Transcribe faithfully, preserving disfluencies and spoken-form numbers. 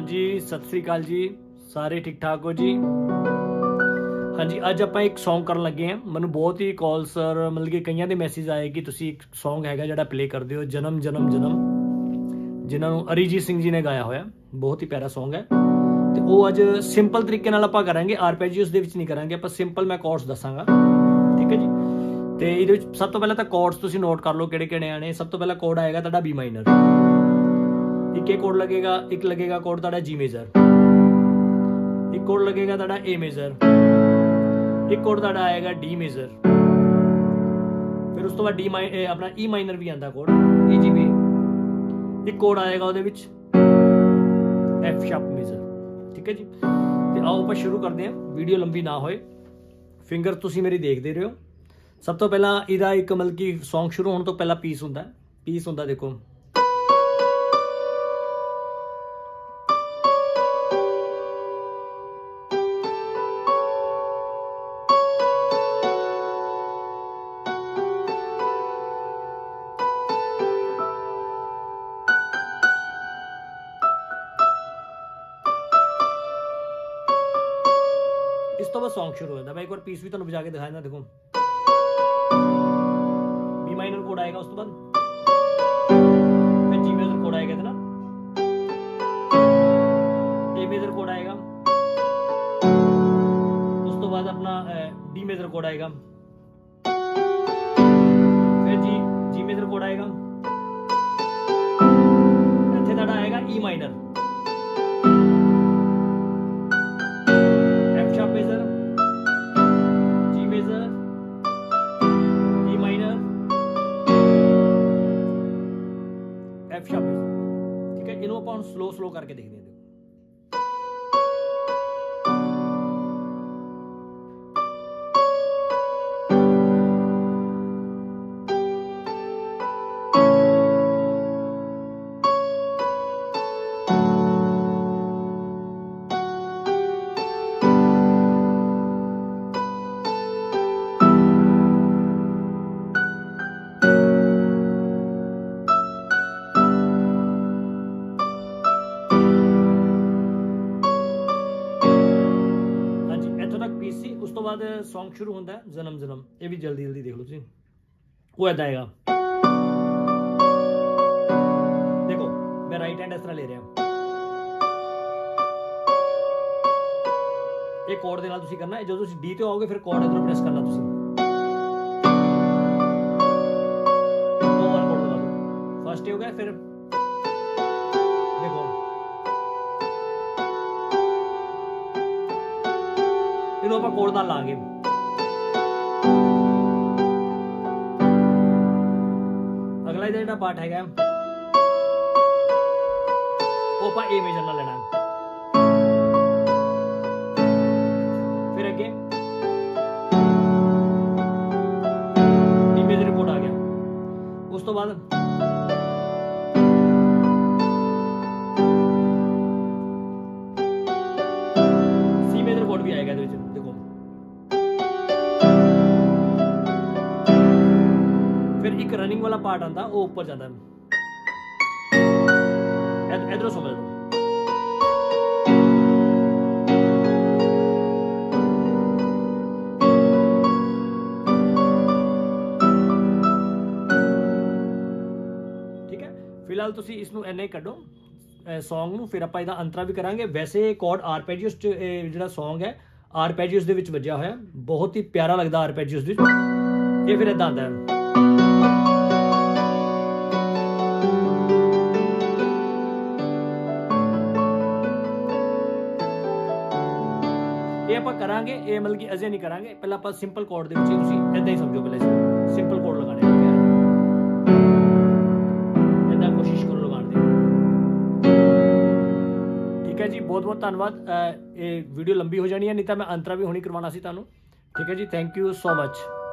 जी सत श्री अकाल जी, सारे ठीक ठाक हो जी। हाँ जी, अज आप एक सॉन्ग कर लगे हैं। मैं बहुत ही कॉल सर मतलब कि कई के मैसेज आए कि तुसी एक सॉन्ग है जो प्ले कर दो, जन्म जन्म जन्म, जिन्होंने अरिजीत सिंह जी ने गाया होया। बहुत ही प्यारा सॉन्ग है। तो वो अज सिंपल तरीके आप करेंगे, आरपैजी उसके नहीं करेंगे, आप सिंपल मैं कॉर्ड्स दसांगा, ठीक है जी। तो ये सब तो पहले तो कॉर्ड्स तुसी नोट कर लो किहड़े किहड़े आने। सब तो पहला कोड आएगा तुहाडा बी माइनर, एक एक कोड लगेगा, एक लगेगा कोड तुहाडा जी मेजर, एक कोड लगेगा तुहाडा ए मेजर, एक कोड तुहाडा आएगा डी मेजर, फिर उस तो बाद डी माइ अपना ई माइनर भी आंदा कोड, ई जी बी। एक कोड आएगा ਉਹਦੇ ਵਿੱਚ एफ शार्प मेजर, ठीक है जी। तो आओ ਆਪਾਂ शुरू करते हैं, वीडियो लंबी ना होए। फिंगर तुसी मेरी देखते रहो। सब तो पहला ਇਹਦਾ एक मतलब कि सॉन्ग शुरू होने तो पहला पीस ਹੁੰਦਾ, पीस ਹੁੰਦਾ देखो। इस तो बाद सॉन्ग शुरू होता है। मैं एक बार पीस भी तुहानू बजा के दिखाया ना, देखो बी माइनर कोड आएगा, उस तो बाद फिर जी मेजर कोड आएगा ना, ए मेजर कोड आएगा, उस तो बाद अपना डी मेजर कोड आएगा, फिर जी जी मेजर कोड आएगा, इत्थे तुहाडा आएगा E minor, major, G major, E minor, F sharp major, ठीक है। इन्हों अपन स्लो स्लो करके देखते हैं। उस तो बाद सॉन्ग शुरू होता है जन्म जन्म। ये भी जल्दी जल्दी देख लो जी। वो ऐसा आएगा, देखो मैं राइट हैंड इस तरह ले रहा हूं। एक कोड दे नाल तुसी करना है, जो तुसी डी ते आओगे फिर कोड इधर प्रेस करना तुसी। दो बार कोड दबा दो, फर्स्ट हो गया, फिर देखो इन्हों आप कोड नाल लांगे। अगला इधर जो पार्ट है वो आप ए मेजर नाल लेना, फिर अगे डी मेजर कोड आ गया। उस तो बाद सी मेजर कोड भी आएगा। देखो फिर एक रनिंग वाला पार्ट आता, वो ऊपर जाता है, इधरों समझ लो। ठीक है, फिलहाल तुसी इसनू इन्ना ही कड्डो सॉन्ग नू, फिर आपां इहदा अंतरा भी करांगे। वैसे कॉर्ड आरपेजियोस च जिहड़ा सॉन्ग है आरपेजियोस दे विच वज्जिया होया, बहुत ही प्यारा लगदा आरपेजियोस दे विच। ये फिर इदां आंदा है, ये आप करांगे। ये मतलब कि अजे नहीं करांगे, पहले आप सिंपल कोड दे विच तुसी इदां ही समझो। पहले सिंपल कोड लगाने इदां कोशिश करो लगाने दी, ठीक है जी। बहुत बहुत धन्यवाद। ये वीडियो लंबी हो जानी है, नहीं तो मैं अंतरा भी होनी करवाना सी तुहानू, ठीक है जी। Thank you so much.